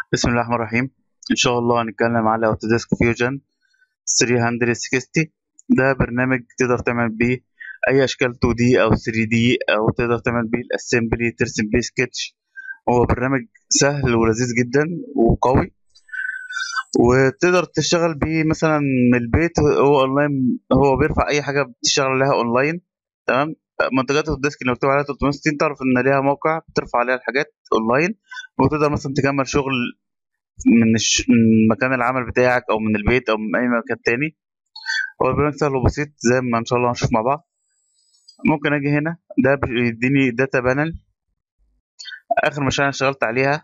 بسم الله الرحمن الرحيم. إن شاء الله هنتكلم على Autodesk Fusion 360. ده برنامج تقدر تعمل بيه أي أشكال 2D أو 3D، أو تقدر تعمل بيه الأسمبلي، ترسم بيه سكتش. هو برنامج سهل ولذيذ جدا وقوي، وتقدر تشتغل بيه مثلا من البيت. هو أونلاين، هو بيرفع أي حاجة بتشتغل عليها أونلاين. تمام. منتجات أوتوديسك اللي مكتوب عليها 360 تعرف إن ليها موقع بترفع عليها الحاجات أونلاين، وتقدر مثلا تكمل شغل من مكان العمل بتاعك او من البيت او من اي مكان تاني. هو البرنامج سهل وبسيط زي ما ان شاء الله هنشوف مع بعض. ممكن اجي هنا، ده بيديني داتا بانل، اخر مشاريع انا اشتغلت عليها.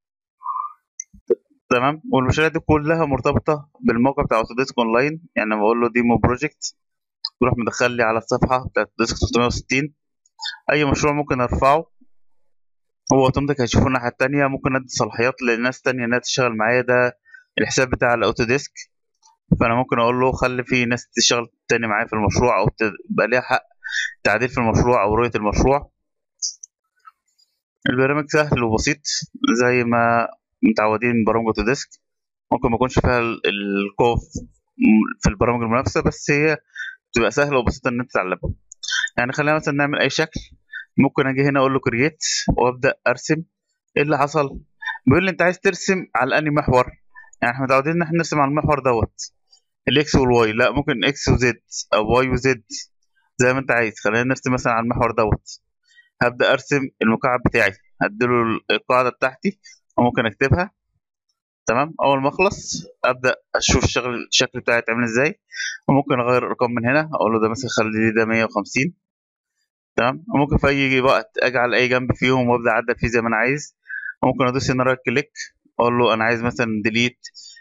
تمام. والمشاريع دي كلها مرتبطه بالموقع بتاع اوتوديسك اونلاين. يعني لما بقول له ديمو بروجكت يروح مدخل لي على الصفحه بتاعت اوتوديسك 360. اي مشروع ممكن ارفعه، هو اوتوماتيك هيشوفه الناحيه التانيه. ممكن ادي صلاحيات لناس تانيه انها تشتغل معايا. ده الحساب بتاع الاوتوديسك، فانا ممكن اقول له خلي في ناس تشتغل تاني معايا في المشروع، او تبقى ليها حق تعديل في المشروع او رؤيه المشروع. البرنامج سهل وبسيط زي ما متعودين من برامج اوتوديسك. ممكن ما يكونش فيها القوة في البرامج المنافسة، بس هي بتبقى سهلة وبسيطة ان انت تتعلمها. يعني خلينا مثلا نعمل اي شكل. ممكن اجي هنا اقول له كرييت وابدا ارسم. ايه اللي حصل؟ بيقول لي انت عايز ترسم على انهي محور. يعني احنا متعودين ان احنا نرسم على المحور دوت الاكس والواي. لا، ممكن اكس وزد او واي وزد زي ما انت عايز. خلينا نرسم مثلا على المحور دوت. هبدا ارسم المكعب بتاعي، هديله القاعده بتاعتي وممكن اكتبها. تمام. اول ما اخلص ابدا اشوف الشكل بتاعي اتعمل ازاي، وممكن اغير الارقام من هنا. اقول له ده مثلا خلي لي ده 150. تمام. وممكن في اي وقت اجعل اي جنب فيهم وابدا اعدل فيه زي ما انا عايز. ممكن ادوس هنا رايت كليك، اقول له انا عايز مثلا ديليت،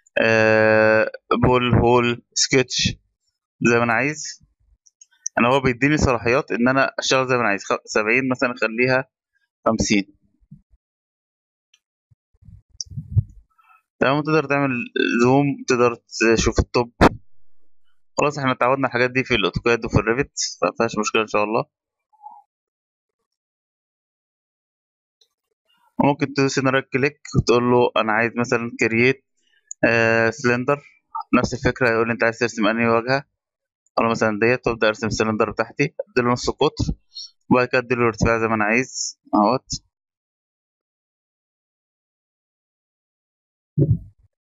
بول هول سكتش زي ما انا عايز. انا هو بيديني صلاحيات ان انا اشتغل زي ما انا عايز. 70 مثلا خليها 50. تمام. تقدر تعمل زوم، تقدر تشوف التوب. خلاص احنا اتعودنا على الحاجات دي في الاوتوكاد وفي الريفت، فمفيهاش مشكله ان شاء الله. وممكن تدوس هنا رايت كليك وتقول له انا عايز مثلا كرييت سلندر. نفس الفكره، يقول لي انت عايز ترسم انهي واجهه. انا مثلا ديت، وابدا ارسم السلندر بتاعتي، اديله نص قطر، وبعد كده اديله ارتفاع زي ما انا عايز اهوت.